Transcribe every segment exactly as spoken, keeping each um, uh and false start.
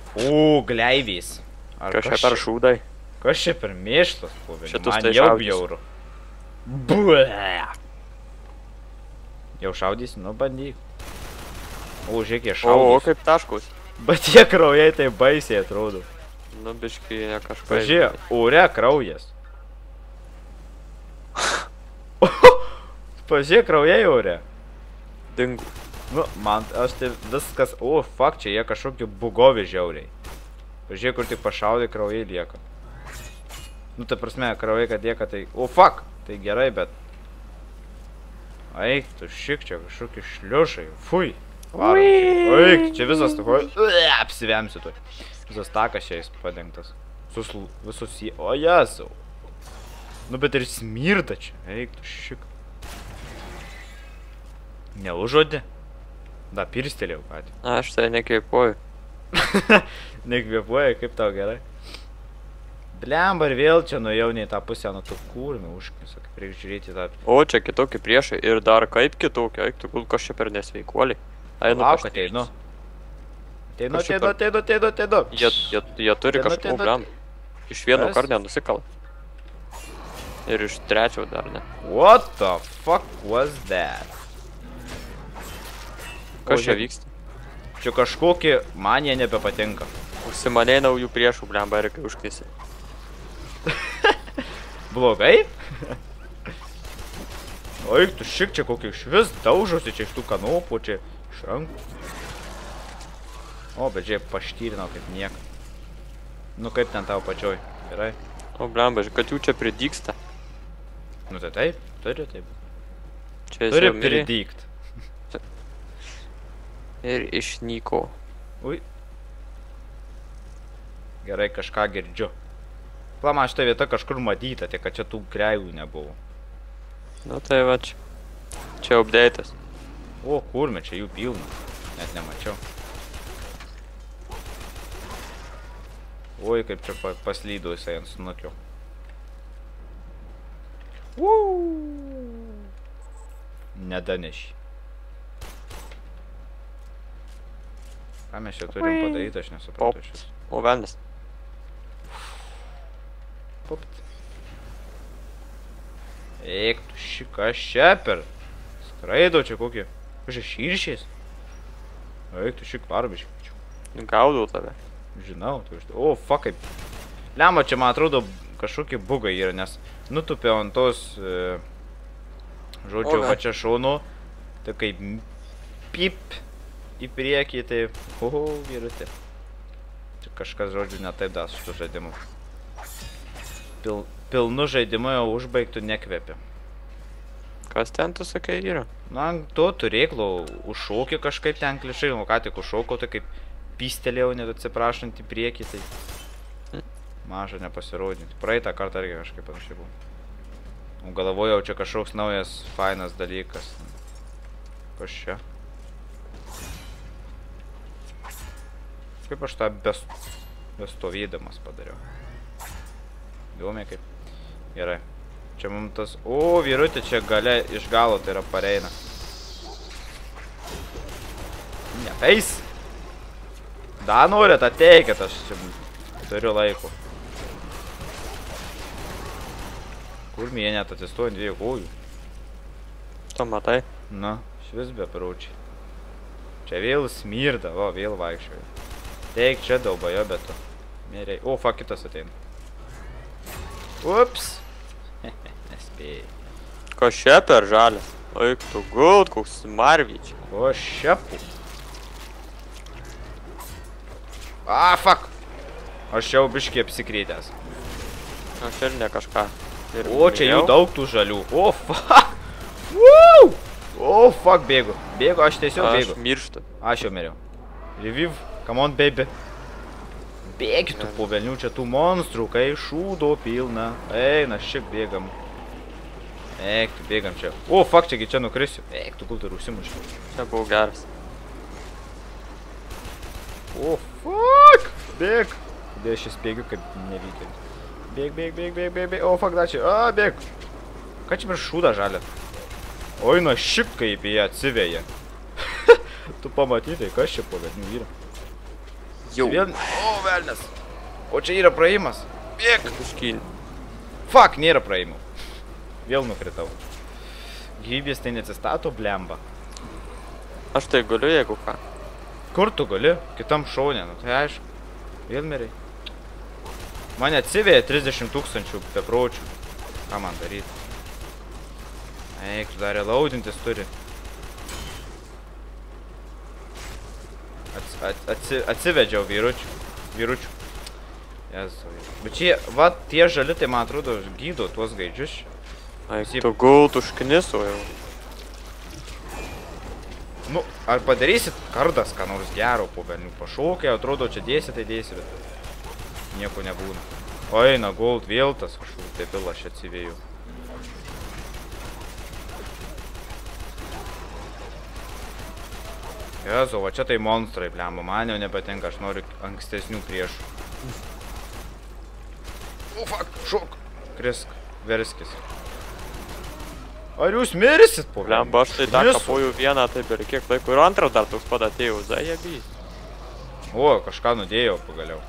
O, gleivės. Kas čia per šūdai? Kas čia per mėšlas, povelė? Šitus Man tai jau šaudys. bjauru. Buee. Jau šaudys, nu bandyk. O, žiūrėk, jie O, šaudys. kaip taškus. Bet tie kraujai tai baisiai atrodo. Nu, biškai ne kažką. Pažiūrėk, ore kraujas. Pažiūrėk, kraujai ore. Dingu. Nu, man, aš tai viskas, o, fuck, čia jie kažkokie bugovi žiauriai. Pažiūrėk, kur tik pašaudai, kraujai lieka. Nu, tai prasme, kraujai, kad lieka, tai, o, fuck, tai gerai, bet... Eik, tu šik čia kažkokie šliušai, fui. Varom, eik, čia visas tako, apsivemsiu tu. Visas takas šiais padengtas. Visus, visus jie, o jesau. Nu, bet ir smirda čia, eik, tu šik. Neužodė? Da, pirstelėjau patį. Aš tai nekvėpuoju. Nekvėpuoja, kaip tau gerai. Blemba, ir vėl čia nuėjau ne į tą pusę, nu tu kurmi užknisa, kaip reikia žiūrėti tą... O, čia kitokie priešai ir dar kaip kitokie, eik, tu gul kas čia per nesveikuoliai. Einu Lauk, kažkaip. ateinu. Ateinu, Kas čia ateinu, per- ateinu, ateinu, ateinu. Jie, jie, jie turi Ateinu, kažkokių ateinu. blemų. Iš vieno Kas? kart nenusikala. Ir iš trečio dar ne. What the fuck was that? Kas O, čia žiūrėk. vyksta? Čia kažkokie man jie nebepatinka. Užsimanei naujų priešų, blemba, ir kai užknisi. Blogai? O, eik tu šik čia kokį iš vis daužosi čia iš tų kanopų, čia iš rankų. O, bet žiūrėk, paštyrino kaip nieka. Nu kaip ten tau pačioj, gerai? O, blemba, kad jų čia pridyksta. Nu tai taip, turi taip. Čia Turi esi jau mirė pridykt. ir išnyko. Ui. Gerai, kažką girdžiu. Plama, šitą vietą kažkur matyta, tik kad čia tų greivų nebuvo. Nu tai va čia. Čia update'as. O, kurme, čia jų pilna. Net nemačiau. Oi, kaip čia pa paslydo jisai ant snukio. Nedaneši. Ką mes čia turim padaryti, aš nesuprantu šis. O, velnis. Pupt. Eik, tu šika šeper. Skraido čia kokį. Kažkai širšiais. Eik, tu šik varbiškai. Gaudau tave. Žinau, tu iš... O, fuck, kaip... Lemba, čia man atrodo kažkokie bugai yra, nes nutupė ant tos... E, žodžiu, Oga. va čia šaunu. Tai kaip... Pip. Į priekį, tai... Oho, vyrutė. Čia kažkas, žodžiu, ne taip das šitų žaidimų. Pil, pilnu žaidimu jau užbaigtų nekvėpė. Kas ten tu sakai yra? Na, tu turėklo užšokį kažkaip ten klišai, o ką tik užšokau, tai kaip pystelėjau, net atsiprašant į priekį, tai maža nepasirodinti. Praeitą kartą irgi kažkaip panašiai buvo. O galvojau, čia kažkoks naujas, fainas dalykas. Kas čia? Kaip aš tą bes, bestovydamas padariau. Įdomiai kaip. Gerai. Čia mums tas... O, vyrutė čia gale iš galo, tai yra pareina. Nepeis. Da norit, ateikit, aš čia turiu laiko. Kur jie net atsistoja ant dviejų kojų? Tu matai? Na, švis be prūčiai. Čia vėl smirda, o, vėl vaikščioju. Teik, čia daubajo, bet tu. Mėriai. O, fuck, kitas ateina. Ups. Nespėjai. Ko čia per žalės? Eik tu gult, koks marvyčiai. O, šepu. A, fuck. Aš jau biškį apsikrėtęs. Aš ir ne kažką. Ir O, čia jų mirėjau. daug tų žalių. O, fuck. Woo! O, fuck, bėgu. Bėgu, aš tiesiog Aš bėgu. mirštu. Aš jau miriau. Reviv, come on, baby. Bėgi tu po velnių, čia tų monstrų, kai šūdo pilna. Eina, šiek bėgam. Eik, tu bėgam čia. O, fuck, čiagi čia nukrisiu. Eik, tu kultūrų užsimušiu. Čia buvo geras. O, fuck. Bėg. Kodėl aš šis bėgiu kaip nevykėlis. Bėg, bėg, bėg, bėg, bėg, bėg. O, fuck, da čia. A, bėg. Ką čia per šūdą žalė? Oi, na šik kaip jie atsivėja. Tu pamatytai, kas čia po velnių yra. Jau. Vėl... O, velnes. O čia yra praėjimas. Bėk. Biškį. Fuck, nėra praėjimų. Vėl nukritau. Gyvybės tai neatsistato, blemba. Aš tai galiu, jeigu ką. Kur tu gali? Kitam šaunė, nu tai aišku. Vėl meriai. Mane atsivėja trisdešimt tūkstančių bepročių. Ką man daryti? Eik, tu dar relaudintis turi. Ats, ats, atsi, atsivedžiau vyručių. Vyručių. Jezu. Bet čia, va, tie žali, tai man atrodo, gydo tuos gaidžius. Eik, tu gult užkniso jau. Nu, ar padarysit kardas, ką nors gero po velnių pašaukia, atrodo, čia dėsi, tai dėsi, bet nieko nebūna. O eina, gold, vėl tas kažkur debil, aš atsivėjau. Jezu, va čia tai monstrai, blemba, man jau nepatinka, aš noriu ankstesnių priešų. O, fuck, šok, krisk, verskis. Ar jūs mirisit po velnių? Blemba, aš tai dar kapoju vieną, taip ir kiek laiko. Ir antrą dar toks pat atėjau, zajebys. O, kažką nudėjau pagaliau.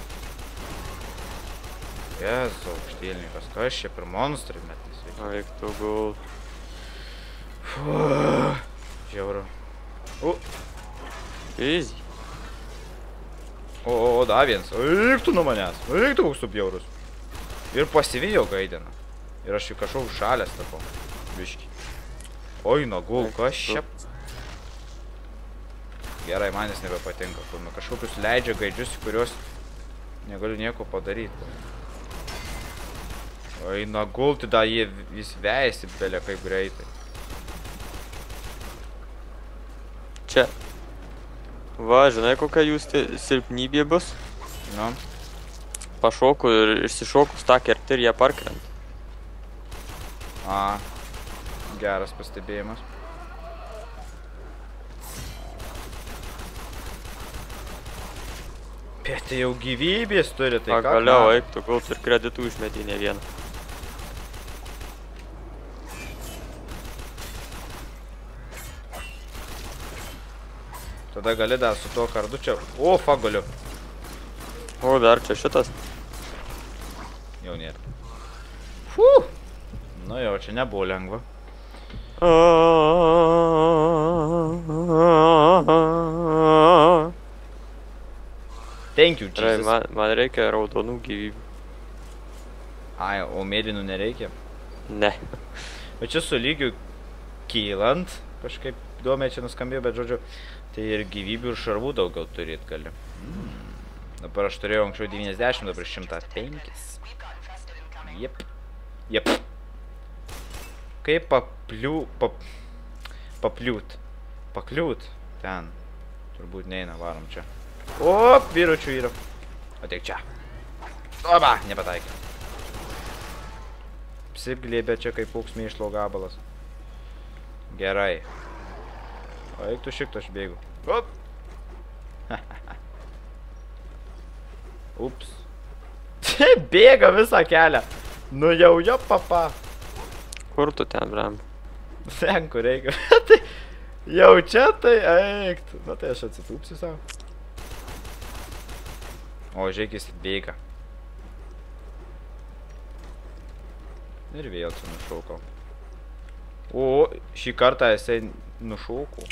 Jezu, aukštėlnikas, kas čia per monstrai metis? Eik, tu gult. Žiauru. O, Easy. o, o, o, da viens. Eik tu nuo manęs. Eik tu koks tu bjaurus. Ir pasivijo gaidiną. Ir aš jį kažkoks šalės tapau. Biški. Oi, nagul, kas čia? Gerai, man jis nebepatinka. Kur nu kažkokius leidžia gaidžius, kuriuos negaliu nieko padaryti. Oi, nagul, tai da jie vis vejasi belė kaip greitai. Čia. Va, žinai, kokia jūs silpnybė bus? Nu. Pašoku ir išsišokus tą kertį ir jie parkrent. A, geras pastebėjimas. Bet tai jau gyvybės turi, tai ką? Pagaliau, eik, tu gult ir kreditų išmetį ne vieną. Tada gali dar su tuo kardu čia... O, fuck, galiu. O, dar čia šitas. Jau nėra. Fuh! Nu jau, čia nebuvo lengva. Thank you, Gerai, Jesus. man, man reikia raudonų gyvybių. Ai, o mėlynų nereikia? Ne. Bet čia su lygiu kylant, kažkaip įdomiai čia nuskambėjo, bet žodžiu, tai ir gyvybių ir šarvų daugiau turėt gali. Mm. Dabar aš turėjau anksčiau devyniasdešimt, dabar šimtas penki. Jep. Jep. Kaip paplių... Pap, papliūt. Pakliūt. Ten. Turbūt neina, varom čia. O, vyručių yra. Ateik čia. Oba, nepataikė. Apsiglėbė čia kaip koks mėšlo gabalas. Gerai. O, eik tu šikto, aš bėgu. Op. Ups. Bėga visą kelią. Nu jau jo, papa. Kur tu ten, bram? Ten, kur reikia. Tai jau čia tai eik. Na tai aš atsitūpsiu savo. O, žiūrėk, jis bėga. Ir vėl čia nušaukau. O, šį kartą jisai nušaukau.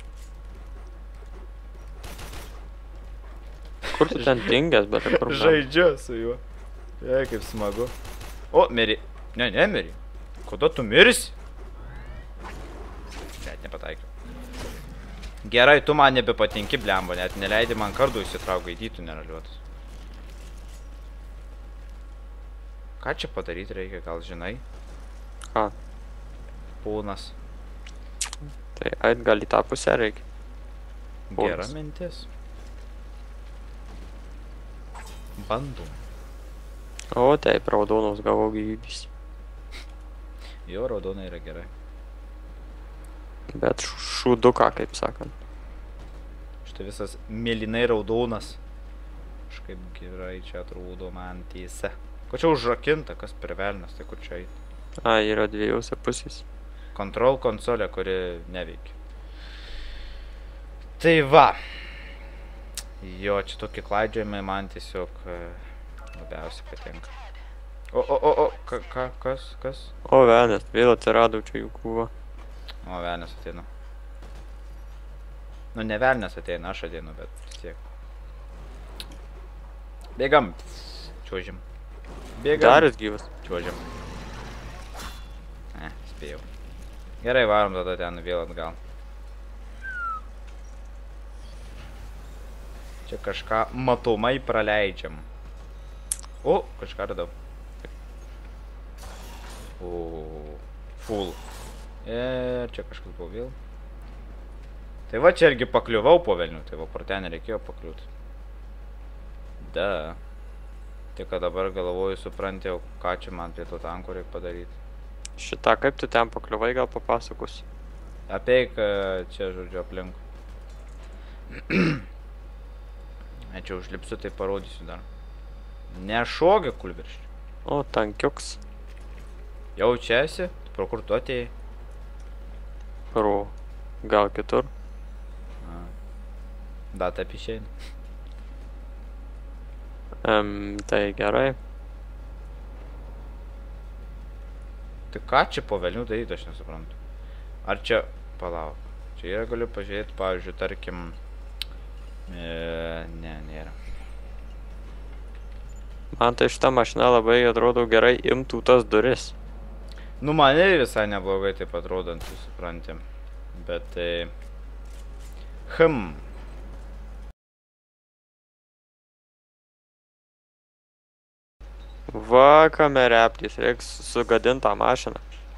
Kur tu ten dingęs, bet kur bram? Žaidžiu su juo. Jei, kaip smagu. O, meri. Ne, ne, meri. Kada tu mirsi? Net nepataikiau. Gerai, tu man nebepatinki, blemba, net neleidi man kardų įsitrauk gaidytų neraliuotus. Ką čia padaryti reikia, gal žinai? Ką? Pūnas. Tai ait gal į tą pusę reikia. Gera mintis. Bandom. O, taip, raudonos gavo gyvybės. Jo, raudona yra gerai. Bet šūduką, kaip sakant. Štai visas mėlynai raudonas. Kažkaip gerai čia atrodo man tiesa. Ko čia užrakinta, kas per velnas, tai kur čia eit? A, yra dviejose pusės. Control konsolė, kuri neveikia. Tai va. Jo, čia tokie klaidžiojimai man tiesiog e, labiausiai patinka. O, o, o, o, ka, ka, kas, kas? O, velnias, vėl atsiradau čia jų krūvą. O, velnias ateina. Nu, ne velnias ateina, aš ateinu, bet vis tiek. Bėgam. Čiuožim. Bėgam. Daris gyvas. Čiuožim. Ne, spėjau. Gerai, varom tada ten vėl atgal. Čia kažką matomai praleidžiam. O, kažką radau. O, full. Ir čia kažkas buvo vėl. Tai va čia irgi pakliuvau po velnių, tai va pro ten reikėjo pakliūti. Da. Tik kad dabar galvoju, supranti, ką čia man prie to tanko reikia padaryti. Šitą, kaip tu ten pakliuvai, gal papasakos? Apeik čia, žodžiu, aplink. Ne, čia užlipsiu, tai parodysiu dar. Nešogė kulvirščių. O, tankiuks. Jau čia esi? Pro kur tu atėjai? Pro. Gal kitur? A. Da, taip išeina. Um, tai gerai. Tai ką čia po velnių daryti, aš nesuprantu. Ar čia... Palauk. Čia yra, galiu pažiūrėti, pavyzdžiui, tarkim... E, ne, nėra. Man tai šita mašina labai atrodo gerai imtų tas duris. Nu, man ir visai neblogai taip atrodant, supranti. Bet tai... Hm. Va, kame reptys, reiks sugadint tą mašiną.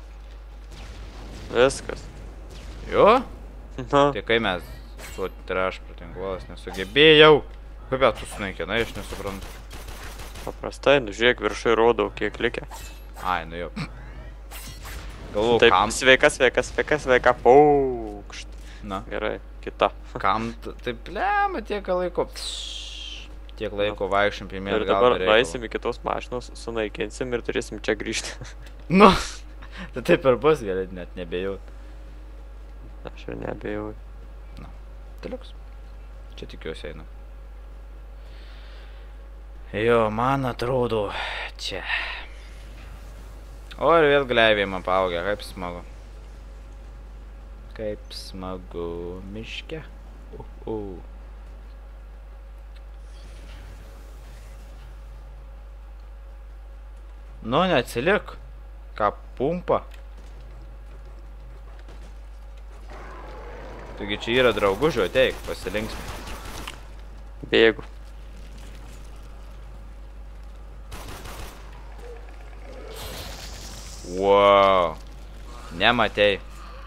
Viskas. Jo? Na, Tai kai mes su traš protinguolas nesugebėjau. Kaip ją tu sunaikinai, aš nesuprantu. paprastai, nu žiūrėk, viršai rodau, kiek likę. Ai, nu jau. Galvoju, Taip, kam... sveika, sveika, sveika, sveika, paukšt. Na, Gerai, kita. kam... t- Taip, lemą tiek laiko... Tiek laiko vaikščiam pirmien Ir dabar nueisim į kitos mašinos, sunaikinsim ir turėsim čia grįžti. Nu, tai taip ir bus, gerai, net nebejau. Aš ir nebejau. Tai liuks. Čia tikiuosi einu. Jo, man atrodo, čia. O ir vėl gleiviai man paaugę, kaip smagu. Kaip smagu miške. Uh, uh. Nu, neatsilik. Ką, pumpa? Taigi čia yra draugužių, ateik, pasilinksmi. Bėgu. Wow. Nematei.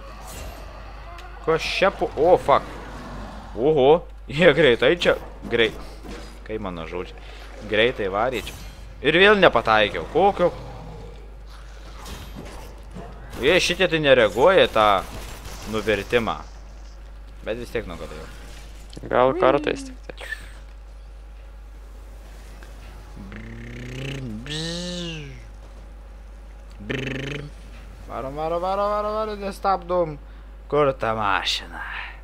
Kas čia pu... O, fuck. Oho. Jie greitai čia. Greit. Kai mano žodžiai. Greitai varė čia. Ir vėl nepataikiau. Kokio? Jie šitie tai nereaguoja tą nuvertimą. Bet vis tiek nugalėjau. Gal kartais tik tai. Varo, varo, varo, varo, varo, nestabdom. Kur ta mašina?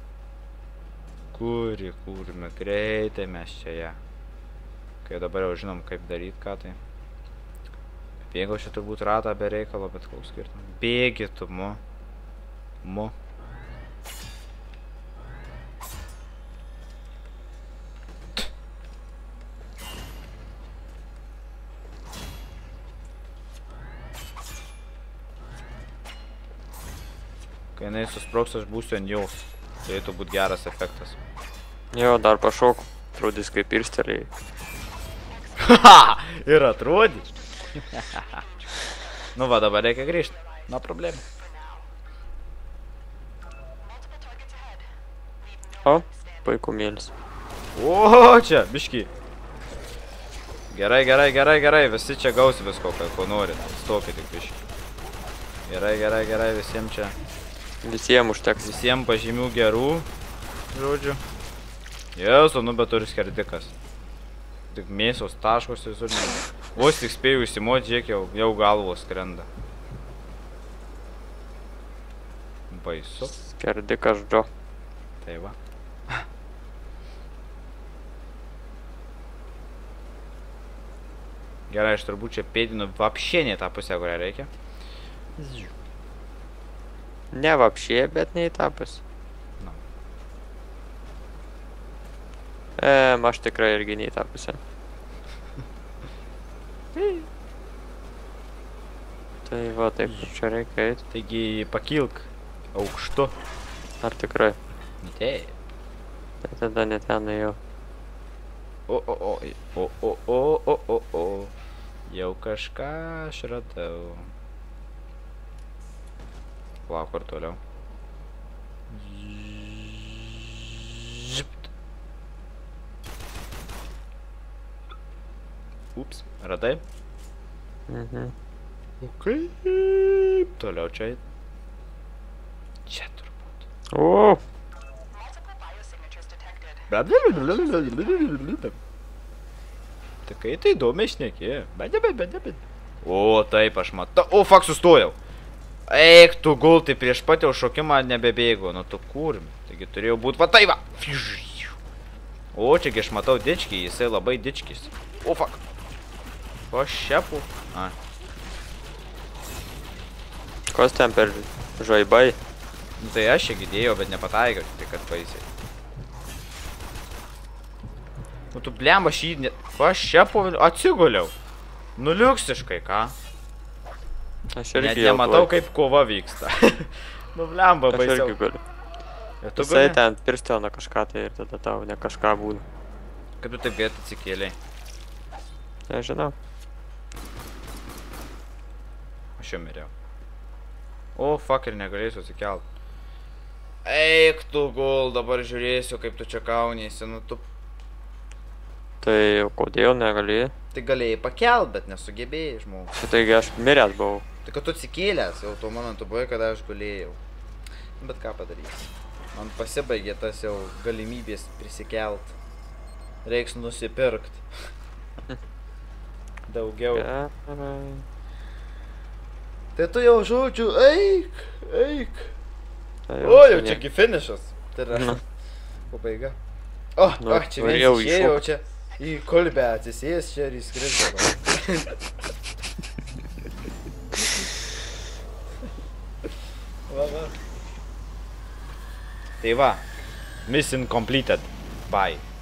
Kuri, kurime, greitai mes čia ją. Kai dabar jau žinom, kaip daryti ką tai. Bėgau čia turbūt ratą be reikalo, bet koks skirtum. Bėgi tu, mu. Mu. Kai jinai susproks, aš būsiu ant jaus. Turėtų būt geras efektas. Jo, dar pašok. Atrodys kaip irstelėjai. Haha! Ir atrodė. Nu va, dabar reikia grįžti. Na problemų. O, puikumėlis. O, čia, biški. Gerai, gerai, gerai, gerai. Visi čia gausi visko, ko nori. Stokit tik biški. Gerai, gerai, gerai. Visiems čia. Visiems užteks. Visiems pažymių gerų. Žodžiu. Jėzu, nu bet turi skerdikas. Tik mėsos taškos visur. Vos tik spėjau įsimoti, žiūrėk, jau, jau galvos skrenda. Baisu. Skerdikas džo. Tai va. Gerai, aš turbūt čia pėdinu vapšienį tą pusę, kurią reikia. Ne vapšė, bet ne į tą pusę. Nu. Em, aš tikrai irgi ne į tą pusę. Tai va, taip, čia reikia eiti. Taigi pakilk aukštu. Ar tikrai? Taip. Tai tada net ten ėjau. O, o, o, o, o, o, o, o, o. Jau kažką aš radau. Lauk, kur toliau. Žipt. Ups, radai? Mhm. O kaip toliau čia eit? Čia turbūt. O, Tai kai tai įdomiai šnekė. O, taip, aš matau. O, fuck, sustojau. Eik, tu gultai, prieš pat jau šokimą nebebėgo. Nu, tu kurmi. Taigi turėjau būt va tai va. O, čiagi aš matau dičkį, jisai labai dičkis. O, fuck. O, šepu. A. kas ten per žaibai? Nu, tai aš čia gidėjau, bet nepataikiau, tai kad baisiai. Nu, tu blemba šį... Ne... Aš čia poviliu... Atsiguliau. Nu, liuksiškai, ką? Aš irgi Net jau nematau, tuoj. kaip kova vyksta. Nu, blemba, Aš baisiau. irgi galiu. Ir tu Jisai gali? ten pirstėna kažką tai ir tada tau ne kažką būna. Kaip tu taip greit atsikėlei? Nežinau. Aš jau mirėjau. O, fuck, ir negalėsiu atsikelt. Eik tu gul, dabar žiūrėsiu, kaip tu čia kauniesi, nu tu... Tai kodėl negalėjai? Tai galėjai pakelt, bet nesugebėjai, žmogus. Taigi aš miręs buvau. Tai kad tu atsikėlęs, jau tuo momentu buvai, kada aš gulėjau. Bet ką padarysi? Man pasibaigė tas jau galimybės prisikelt. Reiks nusipirkt. Daugiau. Gerai. Tai tu jau žodžiu, eik, eik. Tai O, jau čia čiagi finišas. Tai yra Na. pabaiga. O, Nu, o, čia norėjau viens išėjo, iššokt. čia į kolbę atsisės čia ir įskrisdavo. Va, va. Tai va. Mission completed. Bye.